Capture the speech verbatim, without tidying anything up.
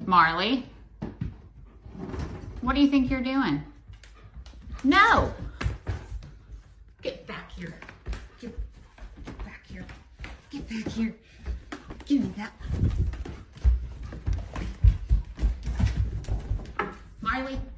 Marley, what do you think you're doing? No! Get back here. Get, get back here. Get back here. Give me that. Marley.